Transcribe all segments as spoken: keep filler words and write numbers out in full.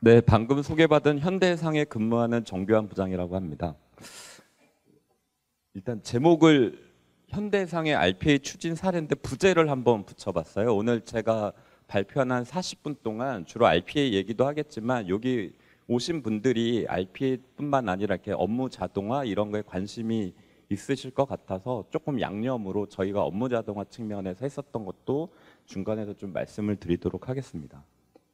네, 방금 소개받은 현대해상에 근무하는 정교한 부장이라고 합니다. 일단 제목을 현대해상의 알피에이 추진 사례인데 부제를 한번 붙여봤어요. 오늘 제가 발표한 한 사십 분 동안 주로 알피에이 얘기도 하겠지만 여기 오신 분들이 알피에이뿐만 아니라 이렇게 업무 자동화 이런 거에 관심이 있으실 것 같아서 조금 양념으로 저희가 업무 자동화 측면에서 했었던 것도 중간에서 좀 말씀을 드리도록 하겠습니다.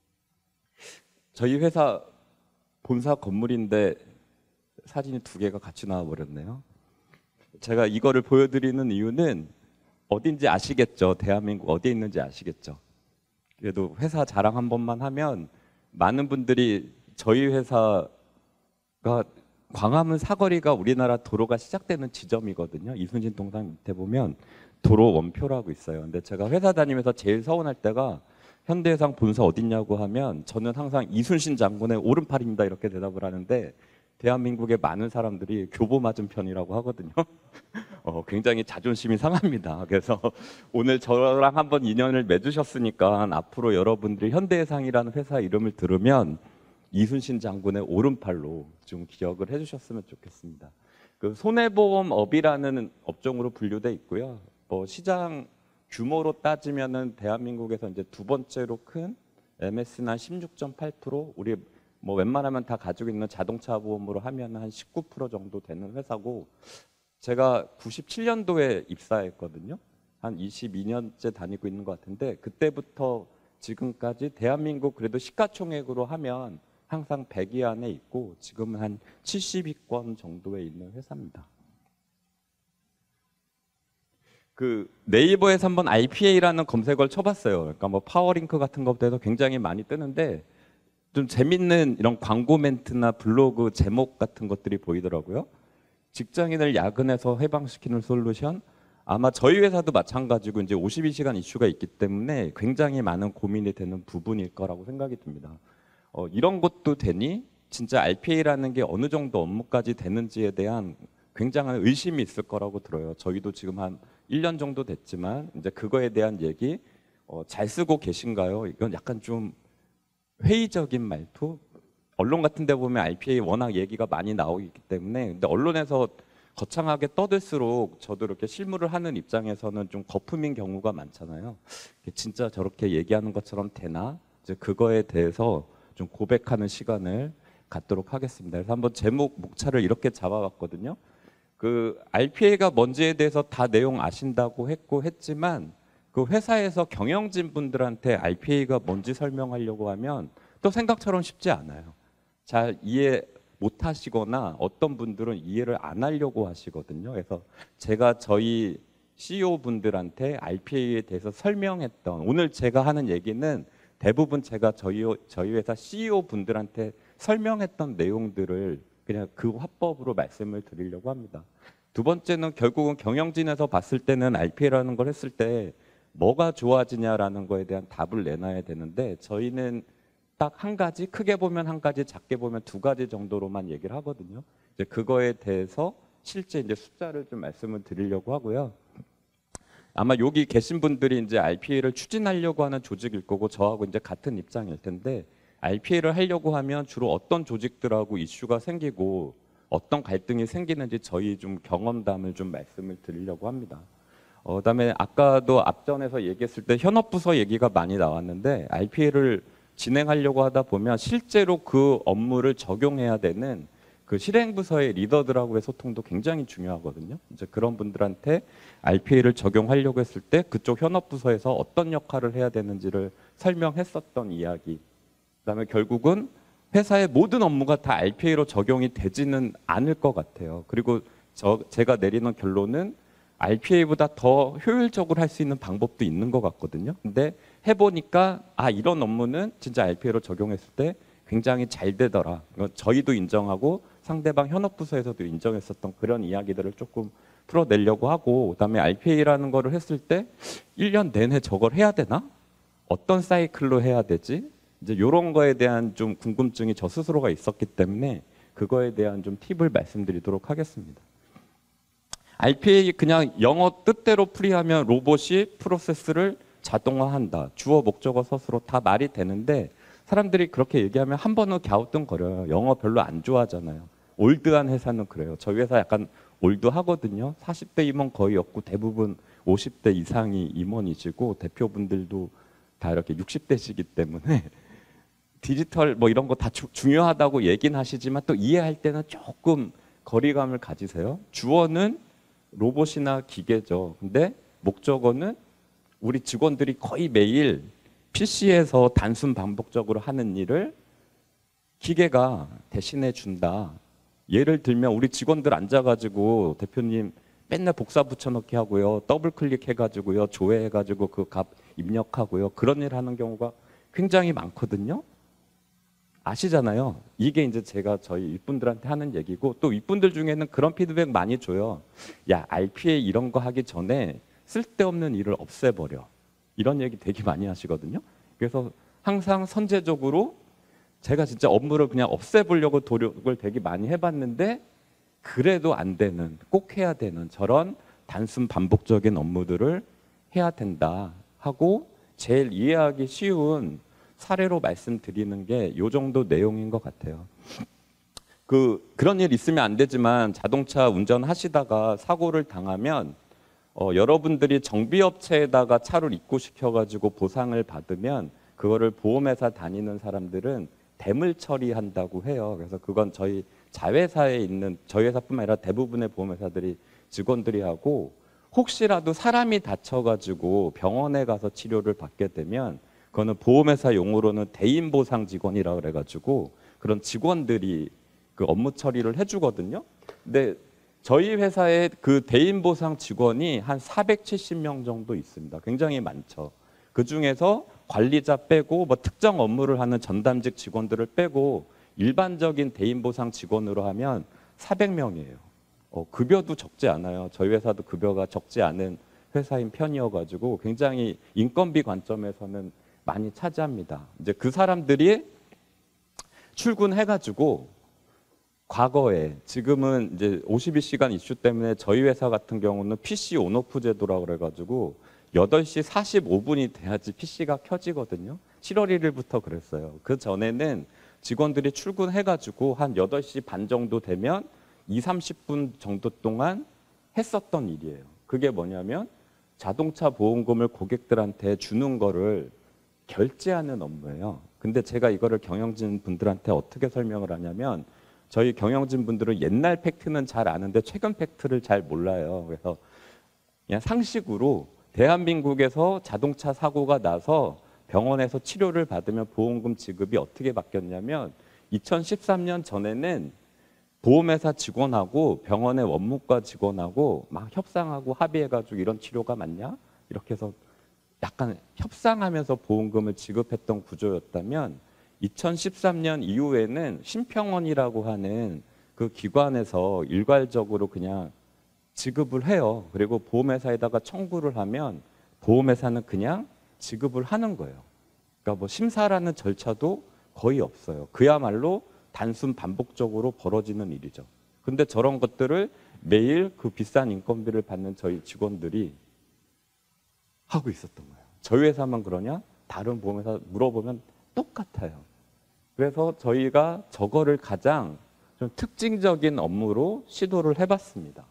저희 회사 본사 건물인데 사진이 두 개가 같이 나와 버렸네요. 제가 이거를 보여드리는 이유는 어딘지 아시겠죠? 대한민국 어디에 있는지 아시겠죠? 그래도 회사 자랑 한 번만 하면 많은 분들이 저희 회사가 광화문 사거리가 우리나라 도로가 시작되는 지점이거든요. 이순신 동상 밑에 보면 도로 원표라고 있어요. 근데 제가 회사 다니면서 제일 서운할 때가 현대해상 본사 어딨냐고 하면 저는 항상 이순신 장군의 오른팔입니다 이렇게 대답을 하는데 대한민국의 많은 사람들이 교보 맞은편이라고 하거든요. 어, 굉장히 자존심이 상합니다. 그래서 오늘 저랑 한번 인연을 맺으셨으니까 앞으로 여러분들이 현대해상이라는 회사 이름을 들으면 이순신 장군의 오른팔로 좀 기억을 해주셨으면 좋겠습니다. 그 손해보험업이라는 업종으로 분류돼 있고요. 뭐 시장 규모로 따지면은 대한민국에서 이제 두 번째로 큰 엠에스는 한 십육 점 팔 퍼센트, 우리 뭐 웬만하면 다 가지고 있는 자동차 보험으로 하면 한 십구 퍼센트 정도 되는 회사고, 제가 구십칠 년도에 입사했거든요. 한 이십이 년째 다니고 있는 것 같은데 그때부터 지금까지 대한민국 그래도 시가총액으로 하면 항상 백 위 안에 있고 지금은 한 칠십 위권 정도에 있는 회사입니다. 그 네이버에서 한번 알피에이라는 검색어를 쳐봤어요. 그러니까 뭐 파워링크 같은 것들도 굉장히 많이 뜨는데 좀 재밌는 이런 광고 멘트나 블로그 제목 같은 것들이 보이더라고요. 직장인을 야근해서 해방시키는 솔루션. 아마 저희 회사도 마찬가지고 이제 오십이 시간 이슈가 있기 때문에 굉장히 많은 고민이 되는 부분일 거라고 생각이 듭니다. 어, 이런 것도 되니 진짜 알피에이라는 게 어느 정도 업무까지 되는지에 대한 굉장한 의심이 있을 거라고 들어요. 저희도 지금 한 일 년 정도 됐지만 이제 그거에 대한 얘기 어, 잘 쓰고 계신가요? 이건 약간 좀 회의적인 말투. 언론 같은 데 보면 알피에이 워낙 얘기가 많이 나오기 때문에 근데 언론에서 거창하게 떠들수록 저도 이렇게 실무를 하는 입장에서는 좀 거품인 경우가 많잖아요. 진짜 저렇게 얘기하는 것처럼 되나? 이제 그거에 대해서 좀 고백하는 시간을 갖도록 하겠습니다. 그래서 한번 제목 목차를 이렇게 잡아봤거든요. 그 알피에이가 뭔지에 대해서 다 내용 아신다고 했고 했지만 그 회사에서 경영진 분들한테 알피에이가 뭔지 설명하려고 하면 또 생각처럼 쉽지 않아요. 잘 이해 못 하시거나 어떤 분들은 이해를 안 하려고 하시거든요. 그래서 제가 저희 씨이오 분들한테 알피에이에 대해서 설명했던, 오늘 제가 하는 얘기는 대부분 제가 저희, 저희 회사 씨이오 분들한테 설명했던 내용들을 그냥 그 화법으로 말씀을 드리려고 합니다. 두 번째는 결국은 경영진에서 봤을 때는 알피에이라는 걸 했을 때 뭐가 좋아지냐라는 거에 대한 답을 내놔야 되는데 저희는 딱 한 가지, 크게 보면 한 가지, 작게 보면 두 가지 정도로만 얘기를 하거든요. 이제 그거에 대해서 실제 이제 숫자를 좀 말씀을 드리려고 하고요. 아마 여기 계신 분들이 이제 알피에이를 추진하려고 하는 조직일 거고 저하고 이제 같은 입장일 텐데 알피에이를 하려고 하면 주로 어떤 조직들하고 이슈가 생기고 어떤 갈등이 생기는지 저희 좀 경험담을 좀 말씀을 드리려고 합니다. 어, 그다음에 아까도 앞전에서 얘기했을 때 현업부서 얘기가 많이 나왔는데 알피에이를 진행하려고 하다 보면 실제로 그 업무를 적용해야 되는 그 실행부서의 리더들하고의 소통도 굉장히 중요하거든요. 이제 그런 분들한테 알피에이를 적용하려고 했을 때 그쪽 현업부서에서 어떤 역할을 해야 되는지를 설명했었던 이야기. 그다음에 결국은 회사의 모든 업무가 다 알피에이로 적용이 되지는 않을 것 같아요. 그리고 저 제가 내리는 결론은 알피에이보다 더 효율적으로 할 수 있는 방법도 있는 것 같거든요. 근데 해보니까 아 이런 업무는 진짜 알피에이로 적용했을 때 굉장히 잘 되더라. 저희도 인정하고 상대방 현업부서에서도 인정했었던 그런 이야기들을 조금 풀어내려고 하고, 그다음에 알피에이라는 거를 했을 때 일 년 내내 저걸 해야 되나? 어떤 사이클로 해야 되지? 이제 이런 거에 대한 좀 궁금증이 저 스스로가 있었기 때문에 그거에 대한 좀 팁을 말씀드리도록 하겠습니다. 알피에이 그냥 영어 뜻대로 풀이하면 로봇이 프로세스를 자동화한다. 주어 목적어 서술어 다 말이 되는데 사람들이 그렇게 얘기하면 한 번은 갸우뚱거려요. 영어 별로 안 좋아하잖아요. 올드한 회사는 그래요. 저희 회사 약간 올드하거든요. 사십 대 임원 거의 없고 대부분 오십 대 이상이 임원이시고 대표분들도 다 이렇게 육십 대시기 때문에 디지털 뭐 이런 거 다 중요하다고 얘기는 하시지만 또 이해할 때는 조금 거리감을 가지세요. 주어는 로봇이나 기계죠. 근데 목적어는 우리 직원들이 거의 매일 피시에서 단순 반복적으로 하는 일을 기계가 대신해 준다. 예를 들면 우리 직원들 앉아가지고 대표님 맨날 복사 붙여넣기 하고요. 더블 클릭해가지고요. 조회해가지고 그 값 입력하고요. 그런 일 하는 경우가 굉장히 많거든요. 아시잖아요. 이게 이제 제가 저희 윗분들한테 하는 얘기고 또 윗분들 중에는 그런 피드백 많이 줘요. 야, 알피에이 이런 거 하기 전에 쓸데없는 일을 없애버려. 이런 얘기 되게 많이 하시거든요. 그래서 항상 선제적으로 제가 진짜 업무를 그냥 없애보려고 노력을 되게 많이 해봤는데 그래도 안 되는, 꼭 해야 되는 저런 단순 반복적인 업무들을 해야 된다 하고 제일 이해하기 쉬운 사례로 말씀드리는 게 이 정도 내용인 것 같아요. 그 그런 일 있으면 안 되지만 자동차 운전하시다가 사고를 당하면 어, 여러분들이 정비업체에다가 차를 입고시켜가지고 보상을 받으면 그거를 보험회사 다니는 사람들은 대물 처리한다고 해요. 그래서 그건 저희 자회사에 있는 저희 회사뿐만 아니라 대부분의 보험회사들이 직원들이 하고 혹시라도 사람이 다쳐가지고 병원에 가서 치료를 받게 되면 그거는 보험회사 용어로는 대인보상 직원이라 그래가지고 그런 직원들이 그 업무 처리를 해주거든요. 근데 저희 회사에 그 대인보상 직원이 한 사백칠십 명 정도 있습니다. 굉장히 많죠. 그 중에서 관리자 빼고 뭐 특정 업무를 하는 전담직 직원들을 빼고 일반적인 대인보상 직원으로 하면 사백 명이에요. 어, 급여도 적지 않아요. 저희 회사도 급여가 적지 않은 회사인 편이어가지고 굉장히 인건비 관점에서는 많이 차지합니다. 이제 그 사람들이 출근해가지고 과거에 지금은 이제 오십이 시간 이슈 때문에 저희 회사 같은 경우는 피씨 온오프 제도라고 그래가지고 여덟 시 사십오 분이 돼야지 피씨가 켜지거든요. 칠월 일일부터 그랬어요. 그 전에는 직원들이 출근해가지고 한 여덟 시 반 정도 되면 이, 삼십 분 정도 동안 했었던 일이에요. 그게 뭐냐면 자동차 보험금을 고객들한테 주는 거를 결제하는 업무예요. 근데 제가 이거를 경영진 분들한테 어떻게 설명을 하냐면 저희 경영진 분들은 옛날 팩트는 잘 아는데 최근 팩트를 잘 몰라요. 그래서 그냥 상식으로 대한민국에서 자동차 사고가 나서 병원에서 치료를 받으면 보험금 지급이 어떻게 바뀌었냐면 이천십삼 년 전에는 보험회사 직원하고 병원의 원무과 직원하고 막 협상하고 합의해가지고 이런 치료가 맞냐? 이렇게 해서 약간 협상하면서 보험금을 지급했던 구조였다면 이천십삼 년 이후에는 심평원이라고 하는 그 기관에서 일괄적으로 그냥 지급을 해요. 그리고 보험회사에다가 청구를 하면 보험회사는 그냥 지급을 하는 거예요. 그러니까 뭐 심사라는 절차도 거의 없어요. 그야말로 단순 반복적으로 벌어지는 일이죠. 근데 저런 것들을 매일 그 비싼 인건비를 받는 저희 직원들이 하고 있었던 거예요. 저희 회사만 그러냐? 다른 보험회사 물어보면 똑같아요. 그래서 저희가 저거를 가장 좀 특징적인 업무로 시도를 해봤습니다.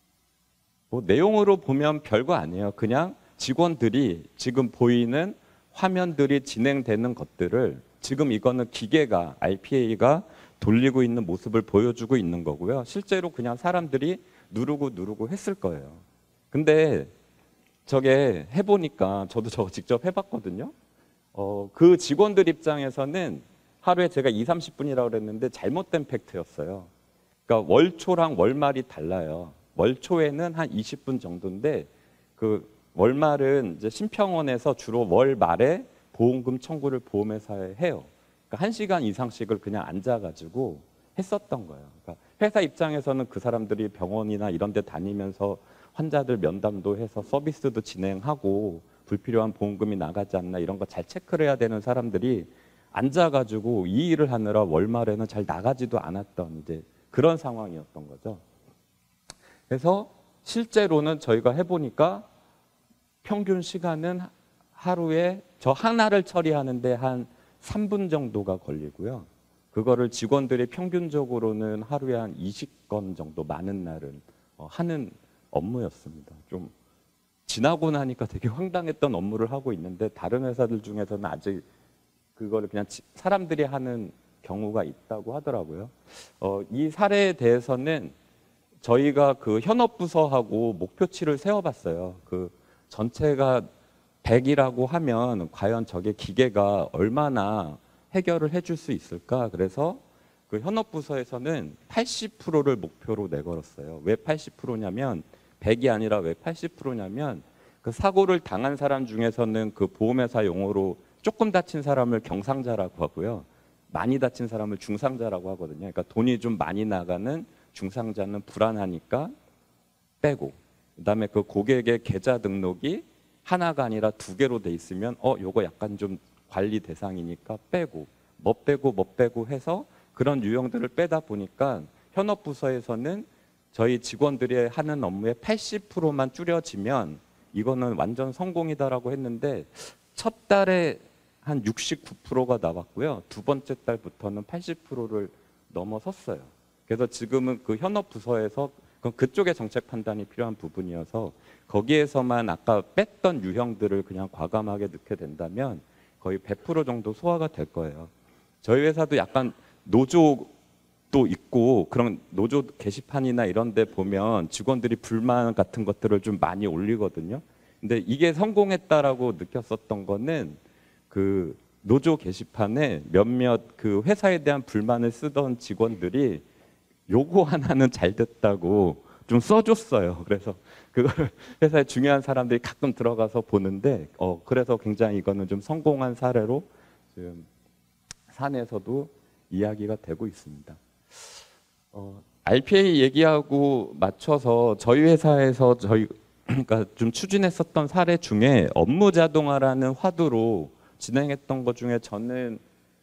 뭐 내용으로 보면 별거 아니에요. 그냥 직원들이 지금 보이는 화면들이 진행되는 것들을 지금 이거는 기계가 알피에이가 돌리고 있는 모습을 보여주고 있는 거고요. 실제로 그냥 사람들이 누르고 누르고 했을 거예요. 근데 저게 해보니까 저도 저거 직접 해봤거든요. 어, 그 직원들 입장에서는 하루에 제가 이, 삼십 분이라고 그랬는데 잘못된 팩트였어요. 그러니까 월초랑 월말이 달라요. 월초에는 한 이십 분 정도인데 그 월말은 이제 심평원에서 주로 월말에 보험금 청구를 보험회사에 해요. 그러니까 한 시간 이상씩을 그냥 앉아가지고 했었던 거예요. 그러니까 회사 입장에서는 그 사람들이 병원이나 이런 데 다니면서 환자들 면담도 해서 서비스도 진행하고 불필요한 보험금이 나가지 않나 이런 거 잘 체크를 해야 되는 사람들이 앉아가지고 이 일을 하느라 월말에는 잘 나가지도 않았던 이제 그런 상황이었던 거죠. 그래서 실제로는 저희가 해보니까 평균 시간은 하루에 저 하나를 처리하는데 한 삼 분 정도가 걸리고요. 그거를 직원들이 평균적으로는 하루에 한 이십 건 정도 많은 날은 어, 하는 업무였습니다. 좀 지나고 나니까 되게 황당했던 업무를 하고 있는데 다른 회사들 중에서는 아직 그거를 그냥 사람들이 하는 경우가 있다고 하더라고요. 어, 이 사례에 대해서는 저희가 그 현업부서하고 목표치를 세워봤어요. 그 전체가 백이라고 하면 과연 저게 기계가 얼마나 해결을 해줄 수 있을까? 그래서 그 현업부서에서는 팔십 퍼센트를 목표로 내걸었어요. 왜 팔십 퍼센트냐면 백이 아니라 왜 팔십 퍼센트냐면 그 사고를 당한 사람 중에서는 그 보험회사 용어로 조금 다친 사람을 경상자라고 하고요. 많이 다친 사람을 중상자라고 하거든요. 그러니까 돈이 좀 많이 나가는 중상자는 불안하니까 빼고, 그다음에 그 고객의 계좌 등록이 하나가 아니라 두 개로 돼 있으면 어 요거 약간 좀 관리 대상이니까 빼고, 뭐 빼고 뭐 빼고 해서 그런 유형들을 빼다 보니까 현업부서에서는 저희 직원들이 하는 업무의 팔십 퍼센트만 줄여지면 이거는 완전 성공이다라고 했는데 첫 달에 한 육십구 퍼센트가 나왔고요. 두 번째 달부터는 팔십 퍼센트를 넘어섰어요. 그래서 지금은 그 현업부서에서 그쪽의 정책 판단이 필요한 부분이어서 거기에서만 아까 뺐던 유형들을 그냥 과감하게 넣게 된다면 거의 백 퍼센트 정도 소화가 될 거예요. 저희 회사도 약간 노조도 있고 그런 노조 게시판이나 이런 데 보면 직원들이 불만 같은 것들을 좀 많이 올리거든요. 근데 이게 성공했다라고 느꼈었던 거는 그 노조 게시판에 몇몇 그 회사에 대한 불만을 쓰던 직원들이 요거 하나는 잘 됐다고 좀 써줬어요. 그래서 그걸 회사에 중요한 사람들이 가끔 들어가서 보는데 어 그래서 굉장히 이거는 좀 성공한 사례로 지금 사내에서도 이야기가 되고 있습니다. 어, 알피에이 얘기하고 맞춰서 저희 회사에서 저희 그러니까 좀 추진했었던 사례 중에 업무 자동화라는 화두로 진행했던 것 중에 저는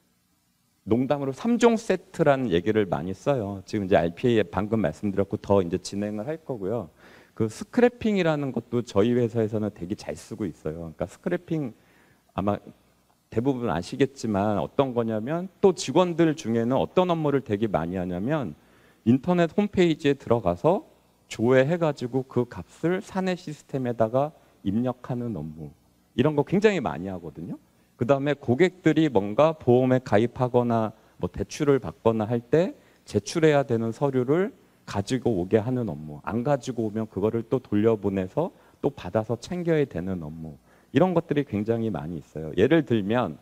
농담으로 삼 종 세트라는 얘기를 많이 써요. 지금 이제 알피에이에 방금 말씀드렸고 더 이제 진행을 할 거고요. 그 스크래핑이라는 것도 저희 회사에서는 되게 잘 쓰고 있어요. 그러니까 스크래핑 아마 대부분 아시겠지만 어떤 거냐면 또 직원들 중에는 어떤 업무를 되게 많이 하냐면 인터넷 홈페이지에 들어가서 조회해가지고 그 값을 사내 시스템에다가 입력하는 업무 이런 거 굉장히 많이 하거든요. 그 다음에 고객들이 뭔가 보험에 가입하거나 뭐 대출을 받거나 할 때 제출해야 되는 서류를 가지고 오게 하는 업무, 안 가지고 오면 그거를 또 돌려보내서 또 받아서 챙겨야 되는 업무, 이런 것들이 굉장히 많이 있어요. 예를 들면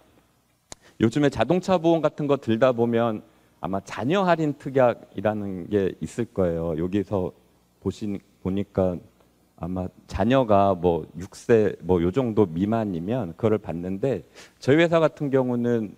요즘에 자동차 보험 같은 거 들다 보면 아마 자녀 할인 특약이라는 게 있을 거예요. 여기서 보신 보니까 아마 자녀가 뭐 육 세 뭐 요 정도 미만이면 그거를 받는데 저희 회사 같은 경우는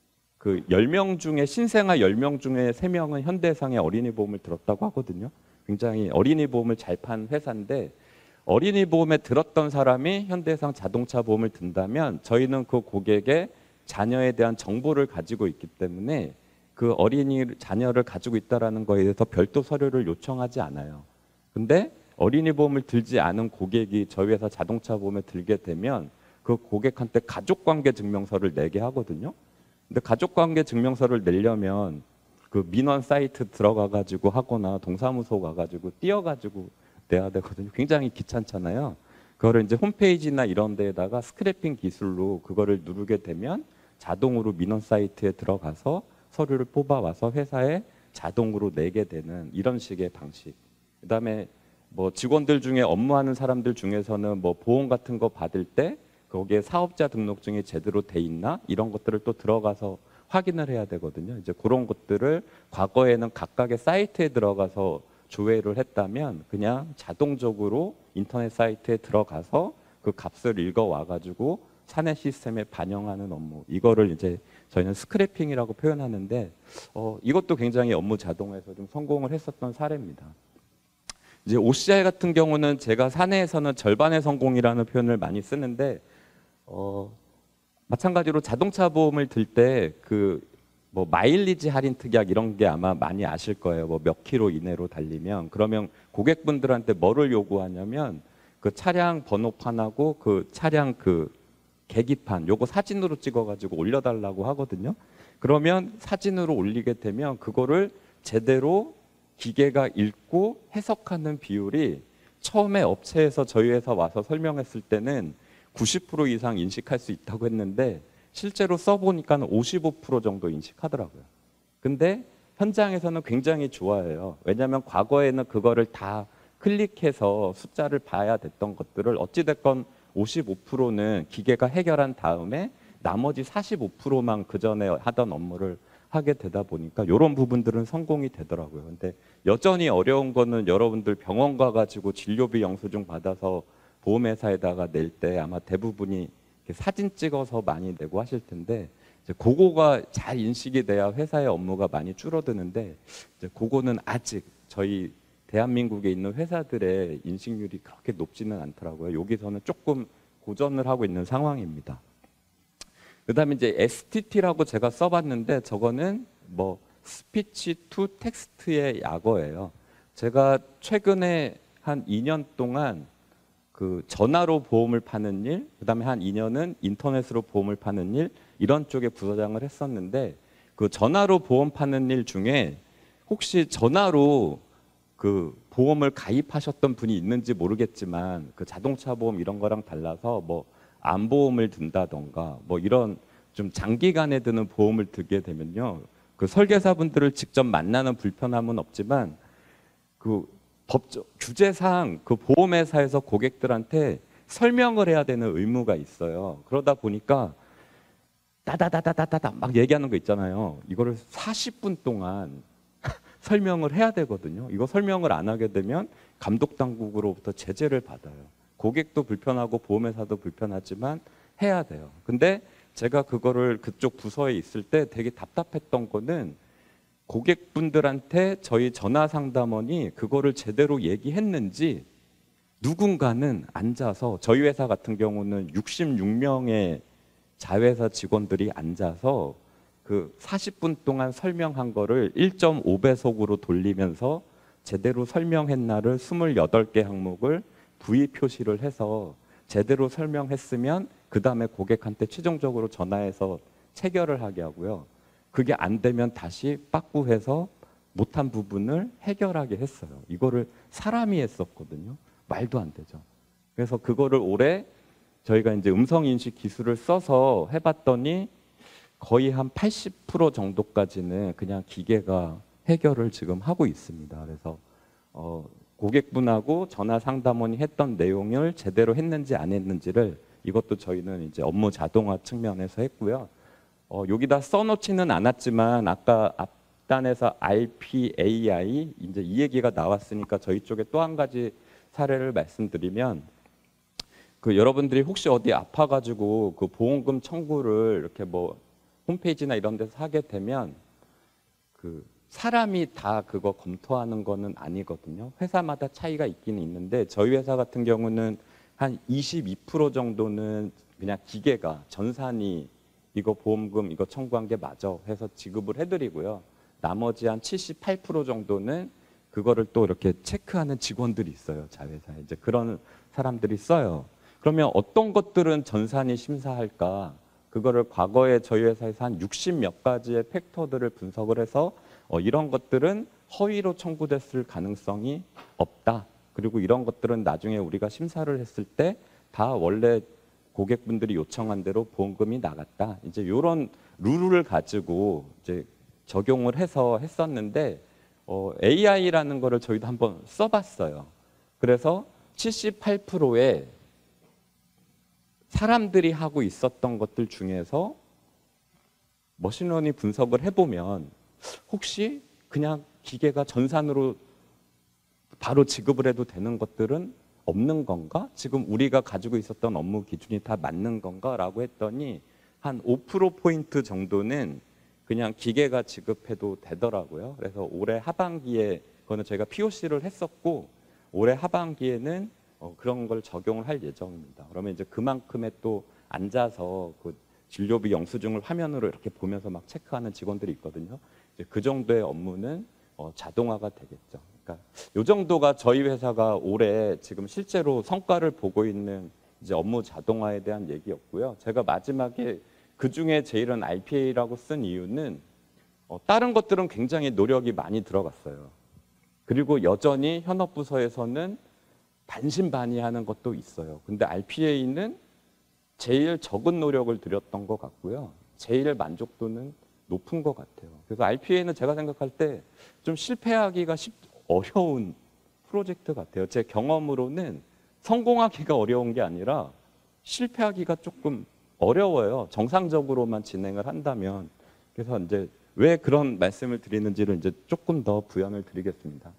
그 열 명 중에 신생아 열 명 중에 세 명은 현대해상의 어린이 보험을 들었다고 하거든요. 굉장히 어린이 보험을 잘 판 회사인데 어린이 보험에 들었던 사람이 현대해상 자동차 보험을 든다면 저희는 그 고객의 자녀에 대한 정보를 가지고 있기 때문에 그 어린이 자녀를 가지고 있다라는 거에 대해서 별도 서류를 요청하지 않아요. 근데 어린이 보험을 들지 않은 고객이 저희 회사 자동차 보험에 들게 되면 그 고객한테 가족관계 증명서를 내게 하거든요. 근데 가족관계 증명서를 내려면 그 민원 사이트 들어가 가지고 하거나 동사무소 가 가지고 뛰어 가지고 내야 되거든요. 굉장히 귀찮잖아요. 그거를 이제 홈페이지나 이런 데에다가 스크래핑 기술로 그거를 누르게 되면 자동으로 민원 사이트에 들어가서 서류를 뽑아와서 회사에 자동으로 내게 되는 이런 식의 방식. 그다음에 뭐 직원들 중에 업무하는 사람들 중에서는 뭐 보험 같은 거 받을 때 거기에 사업자 등록증이 제대로 돼 있나 이런 것들을 또 들어가서 확인을 해야 되거든요. 이제 그런 것들을 과거에는 각각의 사이트에 들어가서 조회를 했다면 그냥 자동적으로 인터넷 사이트에 들어가서 그 값을 읽어와 가지고 사내 시스템에 반영하는 업무, 이거를 이제 저희는 스크래핑이라고 표현하는데 어, 이것도 굉장히 업무 자동화에서 좀 성공을 했었던 사례입니다. 이제 오씨아이 같은 경우는 제가 사내에서는 절반의 성공이라는 표현을 많이 쓰는데 어, 마찬가지로 자동차 보험을 들 때 그 뭐 마일리지 할인 특약 이런 게 아마 많이 아실 거예요. 뭐 몇 킬로 이내로 달리면 그러면 고객분들한테 뭐를 요구하냐면 그 차량 번호판하고 그 차량 그 계기판 요거 사진으로 찍어가지고 올려달라고 하거든요. 그러면 사진으로 올리게 되면 그거를 제대로 기계가 읽고 해석하는 비율이 처음에 업체에서 저희 회사 와서 설명했을 때는 구십 퍼센트 이상 인식할 수 있다고 했는데 실제로 써보니까 오십오 퍼센트 정도 인식하더라고요. 근데 현장에서는 굉장히 좋아해요. 왜냐하면 과거에는 그거를 다 클릭해서 숫자를 봐야 됐던 것들을 어찌됐건 오십오 퍼센트는 기계가 해결한 다음에 나머지 사십오 퍼센트만 그 전에 하던 업무를 하게 되다 보니까 이런 부분들은 성공이 되더라고요. 근데 여전히 어려운 거는 여러분들 병원 가가지고 진료비 영수증 받아서 보험회사에다가 낼 때 아마 대부분이 사진 찍어서 많이 내고 하실 텐데 이제 그거가 잘 인식이 돼야 회사의 업무가 많이 줄어드는데 이제 그거는 아직 저희 대한민국에 있는 회사들의 인식률이 그렇게 높지는 않더라고요. 여기서는 조금 고전을 하고 있는 상황입니다. 그다음에 이제 에스티티라고 제가 써봤는데 저거는 뭐 스피치 투 텍스트의 약어예요. 제가 최근에 한 이 년 동안 그 전화로 보험을 파는 일, 그다음에 한 이 년은 인터넷으로 보험을 파는 일 이런 쪽에 부서장을 했었는데 그 전화로 보험 파는 일 중에 혹시 전화로 그 보험을 가입하셨던 분이 있는지 모르겠지만 그 자동차 보험 이런 거랑 달라서 뭐 암보험을 든다던가 뭐 이런 좀 장기간에 드는 보험을 들게 되면요. 그 설계사분들을 직접 만나는 불편함은 없지만 그 법적 규제상 그 보험회사에서 고객들한테 설명을 해야 되는 의무가 있어요. 그러다 보니까 따다다다다다다 막 얘기하는 거 있잖아요. 이거를 사십 분 동안 설명을 해야 되거든요. 이거 설명을 안 하게 되면 감독 당국으로부터 제재를 받아요. 고객도 불편하고 보험회사도 불편하지만 해야 돼요. 근데 제가 그거를 그쪽 부서에 있을 때 되게 답답했던 거는 고객분들한테 저희 전화상담원이 그거를 제대로 얘기했는지 누군가는 앉아서 저희 회사 같은 경우는 육십육 명의 자회사 직원들이 앉아서 그 사십 분 동안 설명한 거를 일 점 오 배속으로 돌리면서 제대로 설명했나를 이십팔 개 항목을 브이 표시를 해서 제대로 설명했으면 그 다음에 고객한테 최종적으로 전화해서 체결을 하게 하고요. 그게 안 되면 다시 빠꾸해서 못한 부분을 해결하게 했어요. 이거를 사람이 했었거든요. 말도 안 되죠. 그래서 그거를 올해 저희가 이제 음성인식 기술을 써서 해봤더니 거의 한 팔십 퍼센트 정도까지는 그냥 기계가 해결을 지금 하고 있습니다. 그래서 어, 고객분하고 전화 상담원이 했던 내용을 제대로 했는지 안 했는지를 이것도 저희는 이제 업무 자동화 측면에서 했고요. 어, 여기다 써놓지는 않았지만 아까 앞단에서 알피에이아이 이제 이 얘기가 나왔으니까 저희 쪽에 또 한 가지 사례를 말씀드리면 그 여러분들이 혹시 어디 아파가지고 그 보험금 청구를 이렇게 뭐 홈페이지나 이런 데서 하게 되면 그 사람이 다 그거 검토하는 거는 아니거든요. 회사마다 차이가 있기는 있는데 저희 회사 같은 경우는 한 이십이 퍼센트 정도는 그냥 기계가 전산이 이거 보험금 이거 청구한 게 맞아 해서 지급을 해드리고요. 나머지 한 칠십팔 퍼센트 정도는 그거를 또 이렇게 체크하는 직원들이 있어요. 자회사에 이제 그런 사람들이 써요. 그러면 어떤 것들은 전산이 심사할까? 그거를 과거에 저희 회사에서 한 육십 몇 가지의 팩터들을 분석을 해서 어, 이런 것들은 허위로 청구됐을 가능성이 없다. 그리고 이런 것들은 나중에 우리가 심사를 했을 때 다 원래 고객분들이 요청한 대로 보험금이 나갔다. 이제 이런 룰을 가지고 이제 적용을 해서 했었는데 어, 에이아이라는 거를 저희도 한번 써봤어요. 그래서 칠십팔 퍼센트의 사람들이 하고 있었던 것들 중에서 머신러닝 분석을 해보면 혹시 그냥 기계가 전산으로 바로 지급을 해도 되는 것들은 없는 건가? 지금 우리가 가지고 있었던 업무 기준이 다 맞는 건가? 라고 했더니 한 오 퍼센트포인트 정도는 그냥 기계가 지급해도 되더라고요. 그래서 올해 하반기에 그거는 저희가 피오씨를 했었고 올해 하반기에는 어, 그런 걸 적용을 할 예정입니다. 그러면 이제 그만큼의 또 앉아서 그 진료비 영수증을 화면으로 이렇게 보면서 막 체크하는 직원들이 있거든요. 이제 그 정도의 업무는 어, 자동화가 되겠죠. 그러니까 이 정도가 저희 회사가 올해 지금 실제로 성과를 보고 있는 이제 업무 자동화에 대한 얘기였고요. 제가 마지막에 그 중에 제일은 알피에이라고 쓴 이유는 어, 다른 것들은 굉장히 노력이 많이 들어갔어요. 그리고 여전히 현업부서에서는 반신반의하는 것도 있어요. 근데 알피에이는 제일 적은 노력을 들였던 것 같고요. 제일 만족도는 높은 것 같아요. 그래서 알피에이는 제가 생각할 때 좀 실패하기가 쉽, 어려운 프로젝트 같아요. 제 경험으로는 성공하기가 어려운 게 아니라 실패하기가 조금 어려워요. 정상적으로만 진행을 한다면. 그래서 이제 왜 그런 말씀을 드리는지를 이제 조금 더 부연을 드리겠습니다.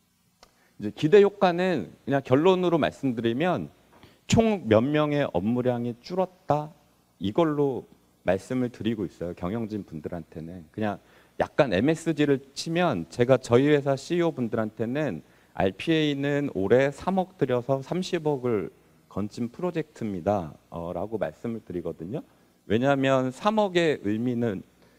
이제 기대 효과는 그냥 결론으로 말씀드리면 총 몇 명의 업무량이 줄었다 이걸로 말씀을 드리고 있어요. 경영진 분들한테는 그냥 약간 엠에스지를 치면 제가 저희 회사 씨이오 분들한테는 알피에이는 올해 삼억 들여서 삼십억을 건진 프로젝트입니다. 어, 라고 말씀을 드리거든요. 왜냐하면 삼억의 의미는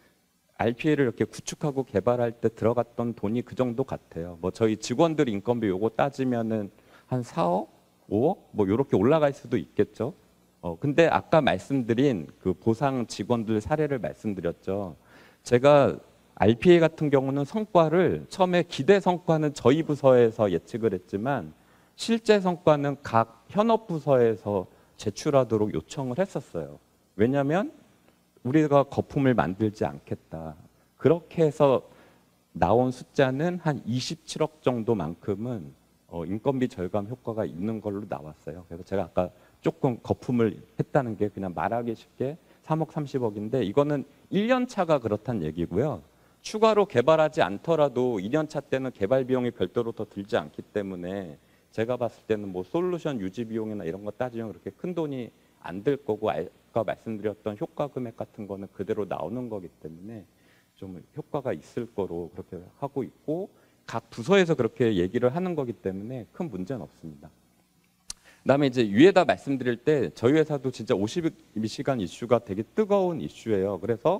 알피에이를 이렇게 구축하고 개발할 때 들어갔던 돈이 그 정도 같아요. 뭐 저희 직원들 인건비 요거 따지면은 한 사억, 오억 뭐 이렇게 올라갈 수도 있겠죠. 어 근데 아까 말씀드린 그 보상 직원들 사례를 말씀드렸죠. 제가 알피에이 같은 경우는 성과를 처음에 기대 성과는 저희 부서에서 예측을 했지만 실제 성과는 각 현업 부서에서 제출하도록 요청을 했었어요. 왜냐하면 우리가 거품을 만들지 않겠다. 그렇게 해서 나온 숫자는 한 이십칠억 정도만큼은 어, 인건비 절감 효과가 있는 걸로 나왔어요. 그래서 제가 아까 조금 거품을 했다는 게 그냥 말하기 쉽게 삼억 삼십억인데 이거는 일 년 차가 그렇다는 얘기고요. 추가로 개발하지 않더라도 이 년 차 때는 개발 비용이 별도로 더 들지 않기 때문에 제가 봤을 때는 뭐 솔루션 유지 비용이나 이런 거 따지면 그렇게 큰 돈이 안 들 거고 아까 말씀드렸던 효과 금액 같은 거는 그대로 나오는 거기 때문에 좀 효과가 있을 거로 그렇게 하고 있고 각 부서에서 그렇게 얘기를 하는 거기 때문에 큰 문제는 없습니다. 그다음에 이제 위에다 말씀드릴 때 저희 회사도 진짜 오십 시간 이슈가 되게 뜨거운 이슈예요. 그래서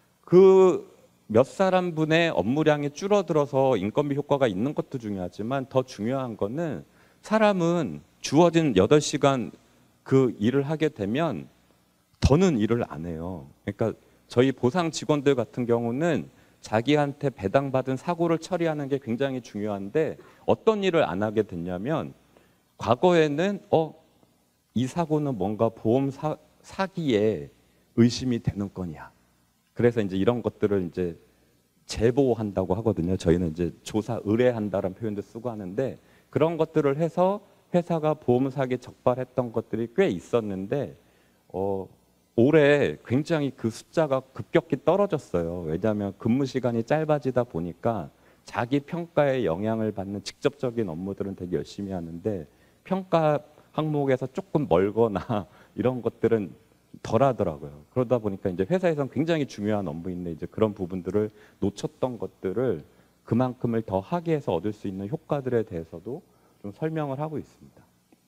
그 몇 사람 분의 업무량이 줄어들어서 인건비 효과가 있는 것도 중요하지만 더 중요한 거는 사람은 주어진 여덟 시간 그 일을 하게 되면 더는 일을 안 해요. 그러니까 저희 보상 직원들 같은 경우는 자기한테 배당받은 사고를 처리하는 게 굉장히 중요한데 어떤 일을 안 하게 됐냐면 과거에는 어, 이 사고는 뭔가 보험 사, 사기에 의심이 되는 건이야. 그래서 이제 이런 것들을 이제 제보한다고 하거든요. 저희는 이제 조사 의뢰한다라는 표현도 쓰고 하는데 그런 것들을 해서 회사가 보험 사기 적발했던 것들이 꽤 있었는데 어, 올해 굉장히 그 숫자가 급격히 떨어졌어요. 왜냐하면 근무 시간이 짧아지다 보니까 자기 평가에 영향을 받는 직접적인 업무들은 되게 열심히 하는데 평가 항목에서 조금 멀거나 이런 것들은 덜 하더라고요. 그러다 보니까 이제 회사에서는 굉장히 중요한 업무인데 이제 그런 부분들을 놓쳤던 것들을 그만큼을 더 하기 위해서 얻을 수 있는 효과들에 대해서도 좀 설명을 하고 있습니다.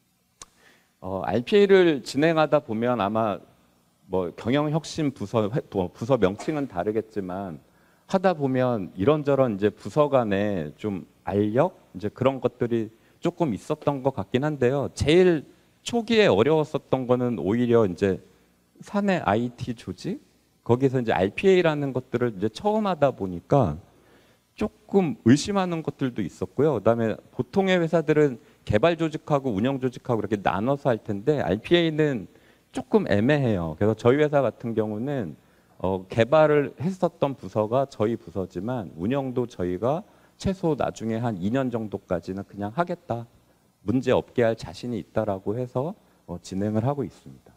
어, 알피에이를 진행하다 보면 아마 뭐 경영혁신 부서 부서 명칭은 다르겠지만 하다 보면 이런저런 이제 부서 간에 좀 알력 이제 그런 것들이 조금 있었던 것 같긴 한데요. 제일 초기에 어려웠었던 거는 오히려 이제 사내 아이티 조직 거기서 이제 알피에이라는 것들을 이제 처음 하다 보니까 조금 의심하는 것들도 있었고요. 그다음에 보통의 회사들은 개발 조직하고 운영 조직하고 이렇게 나눠서 할 텐데 알피에이는 조금 애매해요. 그래서 저희 회사 같은 경우는 어, 개발을 했었던 부서가 저희 부서지만 운영도 저희가 최소 나중에 한 이 년 정도까지는 그냥 하겠다. 문제 없게 할 자신이 있다라고 해서 어, 진행을 하고 있습니다.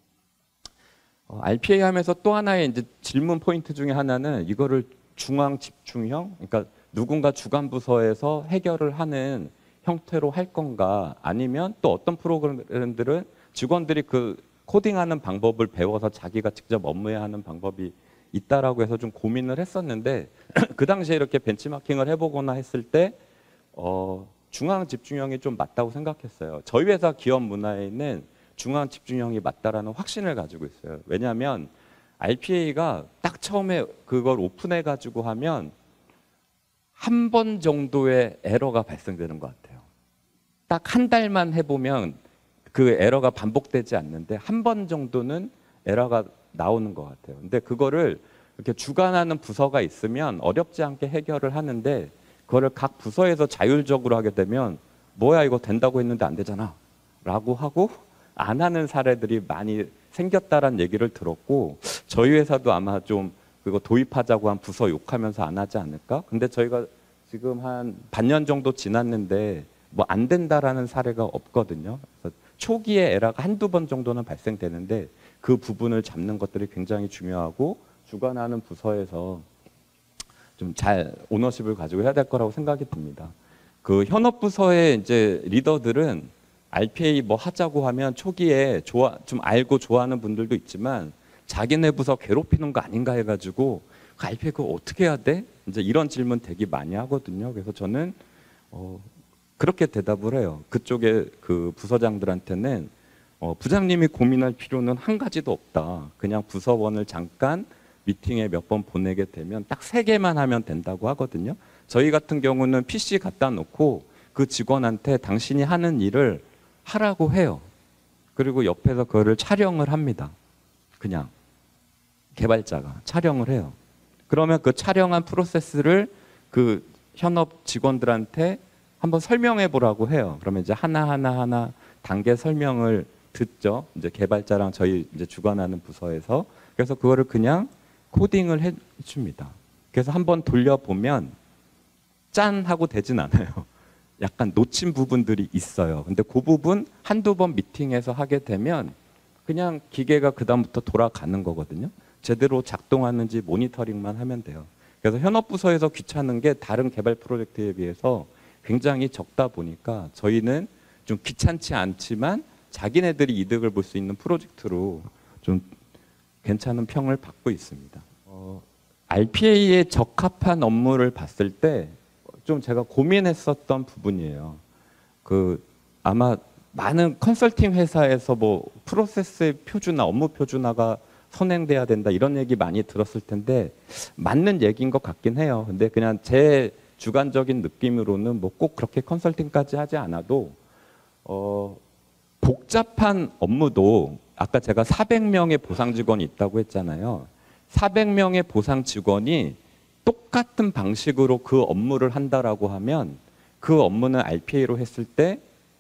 어, 알피에이 하면서 또 하나의 이제 질문 포인트 중에 하나는 이거를 중앙 집중형, 그러니까 누군가 주간 부서에서 해결을 하는 형태로 할 건가 아니면 또 어떤 프로그램들은 직원들이 그 코딩하는 방법을 배워서 자기가 직접 업무에 하는 방법이 있다라고 해서 좀 고민을 했었는데 그 당시에 이렇게 벤치마킹을 해보거나 했을 때 어, 중앙 집중형이 좀 맞다고 생각했어요. 저희 회사 기업 문화에는 중앙 집중형이 맞다라는 확신을 가지고 있어요. 왜냐하면 알피에이가 딱 처음에 그걸 오픈해 가지고 하면 한 번 정도의 에러가 발생되는 것 같아요. 딱 한 달만 해보면 그 에러가 반복되지 않는데 한 번 정도는 에러가 나오는 것 같아요. 근데 그거를 이렇게 주관하는 부서가 있으면 어렵지 않게 해결을 하는데 그거를 각 부서에서 자율적으로 하게 되면 뭐야 이거 된다고 했는데 안 되잖아 라고 하고 안 하는 사례들이 많이 생겼다라는 얘기를 들었고 저희 회사도 아마 좀 그거 도입하자고 한 부서 욕하면서 안 하지 않을까? 근데 저희가 지금 한 반년 정도 지났는데 뭐 안 된다라는 사례가 없거든요. 그래서 초기에 에러가 한두 번 정도는 발생되는데 그 부분을 잡는 것들이 굉장히 중요하고 주관하는 부서에서 좀 잘 오너십을 가지고 해야 될 거라고 생각이 듭니다. 그 현업 부서의 이제 리더들은 알피에이 뭐 하자고 하면 초기에 좋아 좀 알고 좋아하는 분들도 있지만 자기네 부서 괴롭히는 거 아닌가 해가지고 그 알피에이 그거 어떻게 해야 돼? 이제 이런 질문 되게 많이 하거든요. 그래서 저는 어 그렇게 대답을 해요. 그쪽에 그 부서장들한테는 어 부장님이 고민할 필요는 한 가지도 없다. 그냥 부서원을 잠깐 미팅에 몇 번 보내게 되면 딱 세 개만 하면 된다고 하거든요. 저희 같은 경우는 피씨 갖다 놓고 그 직원한테 당신이 하는 일을 하라고 해요. 그리고 옆에서 그거를 촬영을 합니다. 그냥 개발자가 촬영을 해요. 그러면 그 촬영한 프로세스를 그 현업 직원들한테 한번 설명해 보라고 해요. 그러면 이제 하나하나 하나 단계 설명을 듣죠. 이제 개발자랑 저희 이제 주관하는 부서에서. 그래서 그거를 그냥 코딩을 해 줍니다. 그래서 한번 돌려보면 짠 하고 되진 않아요. 약간 놓친 부분들이 있어요. 근데 그 부분 한두 번 미팅에서 하게 되면 그냥 기계가 그다음부터 돌아가는 거거든요. 제대로 작동하는지 모니터링만 하면 돼요. 그래서 현업부서에서 귀찮은 게 다른 개발 프로젝트에 비해서 굉장히 적다 보니까 저희는 좀 귀찮지 않지만 자기네들이 이득을 볼 수 있는 프로젝트로 좀 괜찮은 평을 받고 있습니다. 어, 알피에이에 적합한 업무를 봤을 때 좀 제가 고민했었던 부분이에요. 그 아마 많은 컨설팅 회사에서 뭐 프로세스의 표준화, 업무 표준화가 선행돼야 된다 이런 얘기 많이 들었을 텐데 맞는 얘기인 것 같긴 해요. 근데 그냥 제 주관적인 느낌으로는 뭐 꼭 그렇게 컨설팅까지 하지 않아도 어, 복잡한 업무도 아까 제가 사백 명의 보상 직원이 있다고 했잖아요. 사백 명의 보상 직원이 똑같은 방식으로 그 업무를 한다라고 하면 그 업무는 알피에이로 했을 때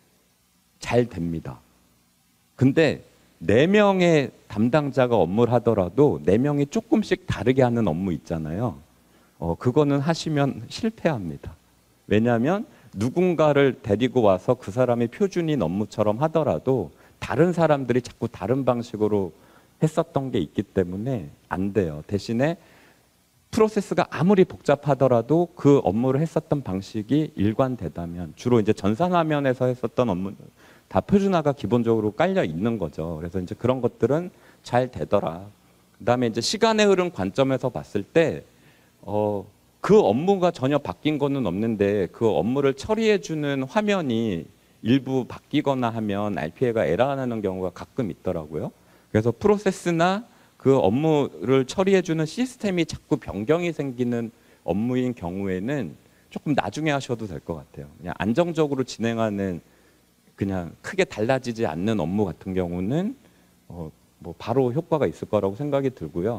잘 됩니다. 근데 네 명의 담당자가 업무를 하더라도 네 명이 조금씩 다르게 하는 업무 있잖아요. 어, 그거는 하시면 실패합니다. 왜냐하면 누군가를 데리고 와서 그 사람이 표준인 업무처럼 하더라도 다른 사람들이 자꾸 다른 방식으로 했었던 게 있기 때문에 안 돼요. 대신에 프로세스가 아무리 복잡하더라도 그 업무를 했었던 방식이 일관되다면 주로 이제 전산화면에서 했었던 업무 다 표준화가 기본적으로 깔려 있는 거죠. 그래서 이제 그런 것들은 잘 되더라. 그다음에 이제 시간의 흐름 관점에서 봤을 때 어, 그 업무가 전혀 바뀐 거는 없는데 그 업무를 처리해 주는 화면이 일부 바뀌거나 하면 알피에이가 에러가 나는 경우가 가끔 있더라고요. 그래서 프로세스나 그 업무를 처리해 주는 시스템이 자꾸 변경이 생기는 업무인 경우에는 조금 나중에 하셔도 될 것 같아요. 그냥 안정적으로 진행하는 그냥 크게 달라지지 않는 업무 같은 경우는 어, 뭐 바로 효과가 있을 거라고 생각이 들고요.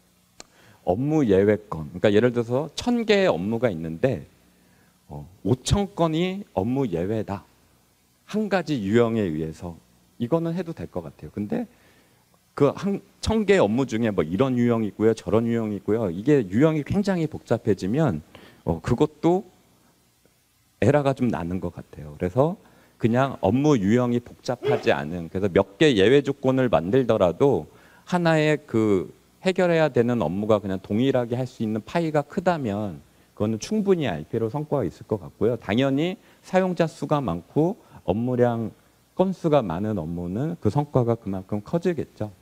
업무 예외권, 그러니까 예를 들어서 천 개의 업무가 있는데 어, 오천 건이 업무 예외다. 한 가지 유형에 의해서 이거는 해도 될 것 같아요. 근데 그 한 천 개의 업무 중에 뭐 이런 유형이 있고요, 저런 유형이 있고요. 이게 유형이 굉장히 복잡해지면 어, 그것도 에러가 좀 나는 것 같아요. 그래서 그냥 업무 유형이 복잡하지 않은, 그래서 몇 개 예외 조건을 만들더라도 하나의 그 해결해야 되는 업무가 그냥 동일하게 할 수 있는 파이가 크다면 그거는 충분히 알피에이로 성과가 있을 것 같고요. 당연히 사용자 수가 많고 업무량 건수가 많은 업무는 그 성과가 그만큼 커지겠죠.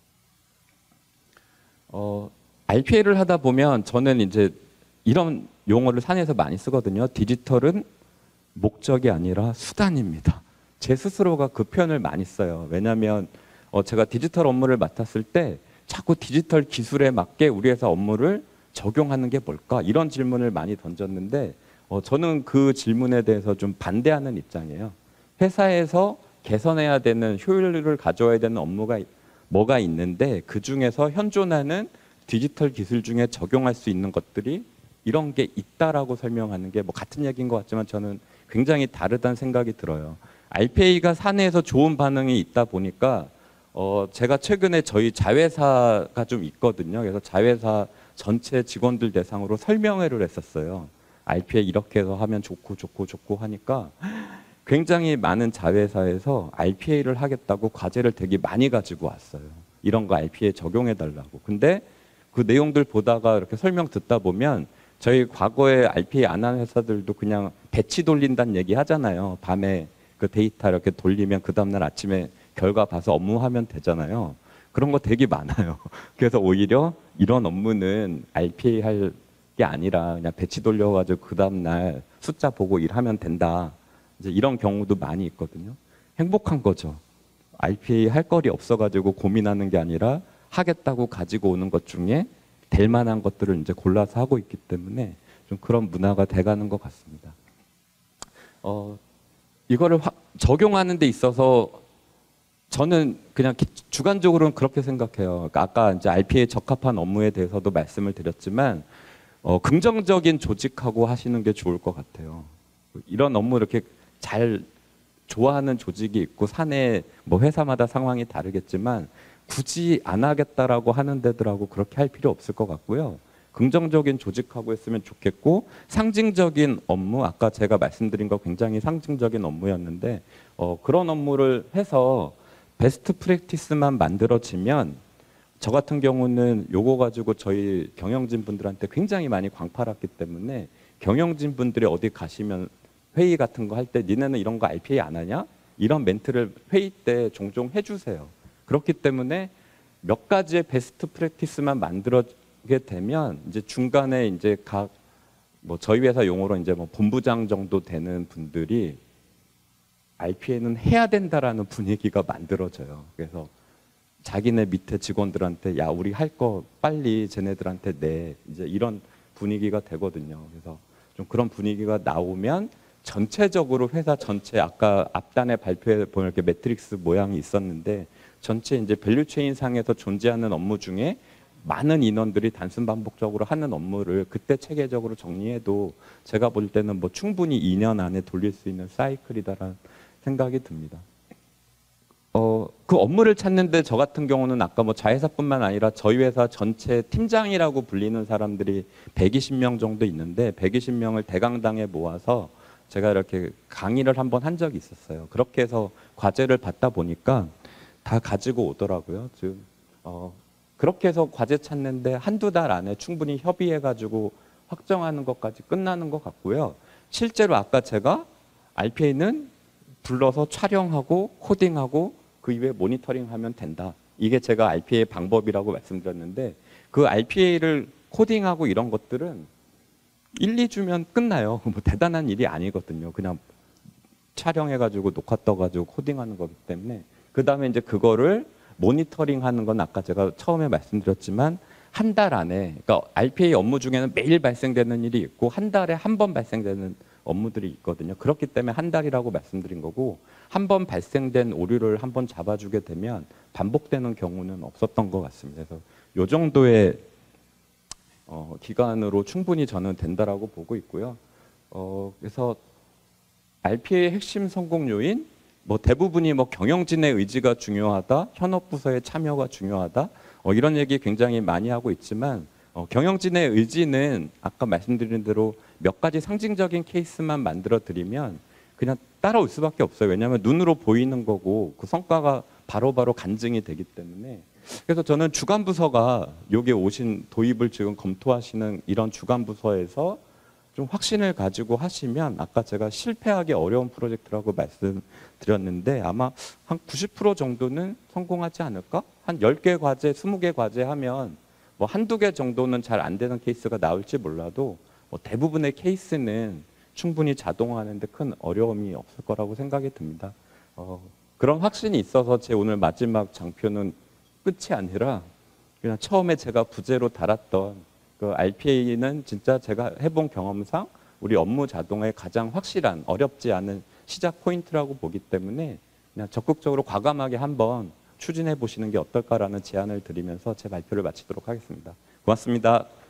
어, 알피에이를 하다 보면 저는 이제 이런 용어를 산에서 많이 쓰거든요. 디지털은 목적이 아니라 수단입니다. 제 스스로가 그 표현을 많이 써요. 왜냐하면 어, 제가 디지털 업무를 맡았을 때 자꾸 디지털 기술에 맞게 우리 회사 업무를 적용하는 게 뭘까? 이런 질문을 많이 던졌는데 어, 저는 그 질문에 대해서 좀 반대하는 입장이에요. 회사에서 개선해야 되는 효율을 가져와야 되는 업무가 뭐가 있는데 그 중에서 현존하는 디지털 기술 중에 적용할 수 있는 것들이 이런 게 있다라고 설명하는 게 뭐 같은 얘기인 것 같지만 저는 굉장히 다르다는 생각이 들어요. 알피에이가 사내에서 좋은 반응이 있다 보니까 어 제가 최근에 저희 자회사가 좀 있거든요. 그래서 자회사 전체 직원들 대상으로 설명회를 했었어요. 알피에이 이렇게 해서 하면 좋고 좋고 좋고 하니까 굉장히 많은 자회사에서 알피에이를 하겠다고 과제를 되게 많이 가지고 왔어요. 이런 거 알피에이 적용해 달라고. 근데 그 내용들 보다가 이렇게 설명 듣다 보면 저희 과거에 알피에이 안 하는 회사들도 그냥 배치 돌린다는 얘기 하잖아요. 밤에 그 데이터 이렇게 돌리면 그 다음날 아침에 결과 봐서 업무하면 되잖아요. 그런 거 되게 많아요. 그래서 오히려 이런 업무는 알피에이 할 게 아니라 그냥 배치 돌려가지고 그 다음날 숫자 보고 일하면 된다. 이제 이런 경우도 많이 있거든요. 행복한 거죠. 알피에이 할 거리 없어가지고 고민하는 게 아니라 하겠다고 가지고 오는 것 중에 될 만한 것들을 이제 골라서 하고 있기 때문에 좀 그런 문화가 돼가는 것 같습니다. 어, 이거를 화, 적용하는 데 있어서 저는 그냥 기, 주관적으로는 그렇게 생각해요. 그러니까 아까 이제 알피에이 적합한 업무에 대해서도 말씀을 드렸지만 어, 긍정적인 조직하고 하시는 게 좋을 것 같아요. 이런 업무 이렇게 잘 좋아하는 조직이 있고 사내 뭐 회사마다 상황이 다르겠지만 굳이 안 하겠다라고 하는 데들하고 그렇게 할 필요 없을 것 같고요. 긍정적인 조직하고 했으면 좋겠고 상징적인 업무 아까 제가 말씀드린 거 굉장히 상징적인 업무였는데 어, 그런 업무를 해서 베스트 프랙티스만 만들어지면 저 같은 경우는 요거 가지고 저희 경영진 분들한테 굉장히 많이 광팔았기 때문에 경영진 분들이 어디 가시면 회의 같은 거 할 때 니네는 이런 거 알피에이 안 하냐? 이런 멘트를 회의 때 종종 해주세요. 그렇기 때문에 몇 가지의 베스트 프랙티스만 만들게 되면 이제 중간에 이제 각 뭐 저희 회사 용어로 이제 뭐 본부장 정도 되는 분들이 알피에이는 해야 된다라는 분위기가 만들어져요. 그래서 자기네 밑에 직원들한테 야 우리 할 거 빨리 쟤네들한테 내 이제 이런 분위기가 되거든요. 그래서 좀 그런 분위기가 나오면 전체적으로 회사 전체 아까 앞단에 발표해 보면 이렇게 매트릭스 모양이 있었는데 전체 이제 밸류체인 상에서 존재하는 업무 중에 많은 인원들이 단순 반복적으로 하는 업무를 그때 체계적으로 정리해도 제가 볼 때는 뭐 충분히 이 년 안에 돌릴 수 있는 사이클이다라는 생각이 듭니다. 어, 그 업무를 찾는데 저 같은 경우는 아까 뭐 자회사뿐만 아니라 저희 회사 전체 팀장이라고 불리는 사람들이 백이십 명 정도 있는데 백이십 명을 대강당에 모아서 제가 이렇게 강의를 한번 한 적이 있었어요. 그렇게 해서 과제를 받다 보니까 다 가지고 오더라고요. 즉, 어, 그렇게 해서 과제 찾는데 한두 달 안에 충분히 협의해가지고 확정하는 것까지 끝나는 것 같고요. 실제로 아까 제가 알피에이는 불러서 촬영하고 코딩하고 그 이후에 모니터링하면 된다. 이게 제가 알피에이 방법이라고 말씀드렸는데 그 알피에이를 코딩하고 이런 것들은 일, 이 주면 끝나요. 뭐 대단한 일이 아니거든요. 그냥 촬영해가지고 녹화 떠가지고 코딩하는 거기 때문에 그 다음에 이제 그거를 모니터링하는 건 아까 제가 처음에 말씀드렸지만 한 달 안에 그러니까 알피에이 업무 중에는 매일 발생되는 일이 있고 한 달에 한 번 발생되는 업무들이 있거든요. 그렇기 때문에 한 달이라고 말씀드린 거고 한 번 발생된 오류를 한 번 잡아주게 되면 반복되는 경우는 없었던 것 같습니다. 그래서 이 정도의 어, 기간으로 충분히 저는 된다라고 보고 있고요. 어, 그래서 알피에이 핵심 성공 요인 뭐 대부분이 뭐 경영진의 의지가 중요하다, 현업 부서의 참여가 중요하다 어, 이런 얘기 굉장히 많이 하고 있지만 어, 경영진의 의지는 아까 말씀드린 대로 몇 가지 상징적인 케이스만 만들어 드리면 그냥 따라올 수밖에 없어요. 왜냐하면 눈으로 보이는 거고 그 성과가 바로바로 간증이 되기 때문에 그래서 저는 주간 부서가 여기 오신 도입을 지금 검토하시는 이런 주간 부서에서 좀 확신을 가지고 하시면 아까 제가 실패하기 어려운 프로젝트라고 말씀드렸는데 아마 한 구십 퍼센트 정도는 성공하지 않을까? 한 열 개 과제, 스무 개 과제 하면 뭐 한두 개 정도는 잘 안 되는 케이스가 나올지 몰라도 뭐 대부분의 케이스는 충분히 자동화하는데 큰 어려움이 없을 거라고 생각이 듭니다. 어, 그런 확신이 있어서 제 오늘 마지막 장표는 끝이 아니라 그냥 처음에 제가 부제로 달았던 그 알피에이는 진짜 제가 해본 경험상 우리 업무 자동화의 가장 확실한 어렵지 않은 시작 포인트라고 보기 때문에 그냥 적극적으로 과감하게 한번 추진해 보시는 게 어떨까라는 제안을 드리면서 제 발표를 마치도록 하겠습니다. 고맙습니다.